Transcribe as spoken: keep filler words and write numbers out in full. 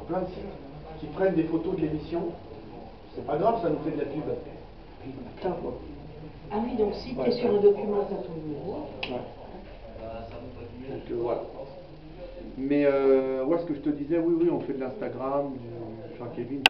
plein de sites qui prennent des photos de l'émission. C'est pas grave, ça nous fait de la pub. Putain, quoi. Ah oui, donc si tu es Ouais, sur ouais. un document, tu as ton numéro. Ouais. Donc euh, voilà. Mais euh, ouais, ce que je te disais, oui, oui, on fait de l'Instagram, du... enfin Kevin.